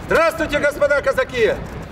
Здравствуйте, господа казаки!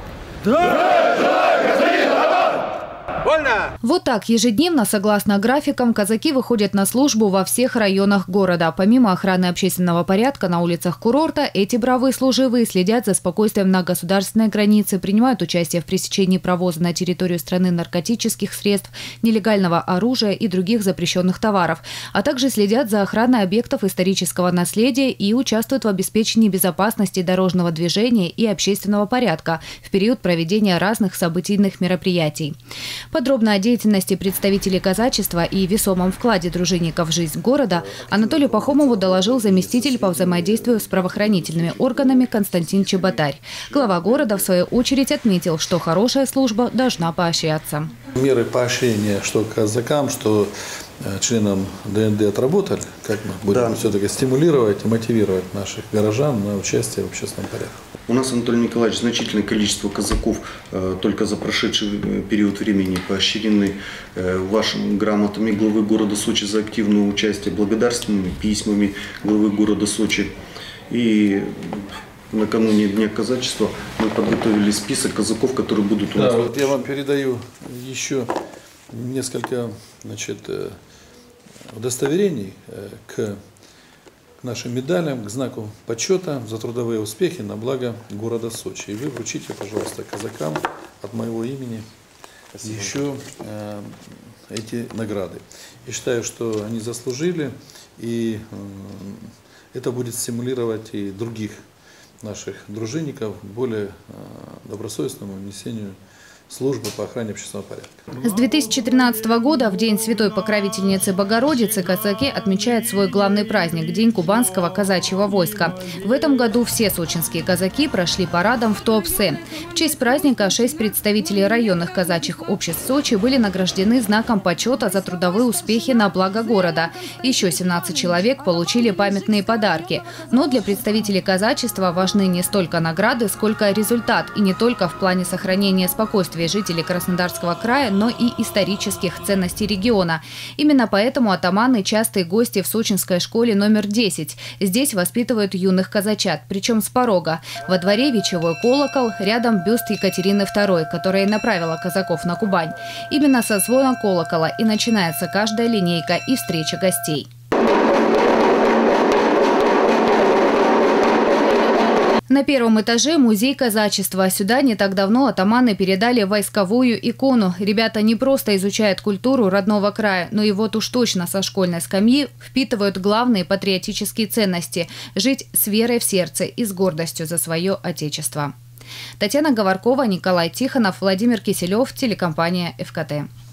Вольно! Вот так ежедневно, согласно графикам, казаки выходят на службу во всех районах города. Помимо охраны общественного порядка на улицах курорта, эти бравые служивые следят за спокойствием на государственной границе, принимают участие в пресечении провоза на территорию страны наркотических средств, нелегального оружия и других запрещенных товаров, а также следят за охраной объектов исторического наследия и участвуют в обеспечении безопасности дорожного движения и общественного порядка в период проведения разных событийных мероприятий. Подробно о деятельности представителей казачества и весомом вкладе дружинников в жизнь города Анатолию Пахомову доложил заместитель по взаимодействию с правоохранительными органами Константин Чеботарь. Глава города, в свою очередь, отметил, что хорошая служба должна поощряться. Меры поощрения что казакам, что членам ДНД отработали, как мы будем все-таки стимулировать и мотивировать наших горожан на участие в общественном порядке. У нас, Анатолий Николаевич, значительное количество казаков только за прошедший период времени поощрены вашими грамотами главы города Сочи за активное участие, благодарственными письмами главы города Сочи. И накануне Дня казачества мы подготовили список казаков, которые будут у нас. Да, вот я вам передаю еще несколько удостоверений к нашим медалям, к знаку почета за трудовые успехи на благо города Сочи. И вы вручите, пожалуйста, казакам от моего имени еще эти награды. И считаю, что они заслужили, и это будет стимулировать и других наших дружинников к более добросовестному несению службы по охране общественного порядка. С 2013 года, в День Святой Покровительницы Богородицы, казаки отмечают свой главный праздник – День Кубанского казачьего войска. В этом году все сочинские казаки прошли парадом в Туапсе. В честь праздника 6 представителей районных казачьих обществ Сочи были награждены знаком почета за трудовые успехи на благо города. Еще 17 человек получили памятные подарки. Но для представителей казачества важны не столько награды, сколько результат. И не только в плане сохранения спокойствия жителей Краснодарского края, но и исторических ценностей региона. Именно поэтому атаманы – частые гости в сочинской школе номер 10. Здесь воспитывают юных казачат, причем с порога. Во дворе вечевой колокол, рядом бюст Екатерины II, которая и направила казаков на Кубань. Именно со звона колокола и начинается каждая линейка и встреча гостей. На первом этаже музей казачества. Сюда не так давно атаманы передали войсковую икону. Ребята не просто изучают культуру родного края, но и вот уж точно со школьной скамьи впитывают главные патриотические ценности – жить с верой в сердце и с гордостью за свое отечество. Татьяна Говоркова, Николай Тихонов, Владимир Киселев, телекомпания ФКТ.